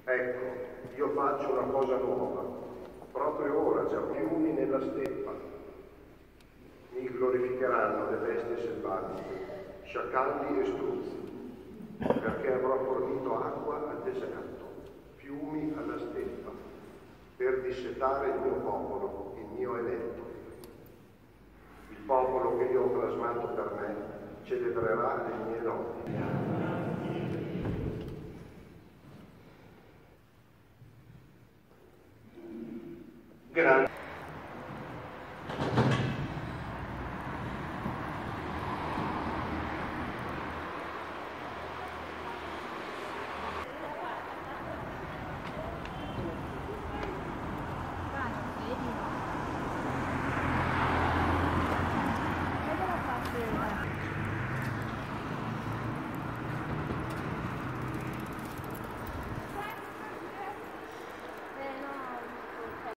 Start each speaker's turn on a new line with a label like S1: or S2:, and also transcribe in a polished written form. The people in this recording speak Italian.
S1: Ecco, io faccio una cosa nuova, proprio ora già fiumi nella steppa. Mi glorificheranno le bestie selvatiche, sciacalli e struzzi, perché avrò fornito acqua al deserto, fiumi alla steppa, per dissetare il mio popolo, il mio eletto. Il popolo che io ho plasmato per me celebrerà le mie lodi. Grazie.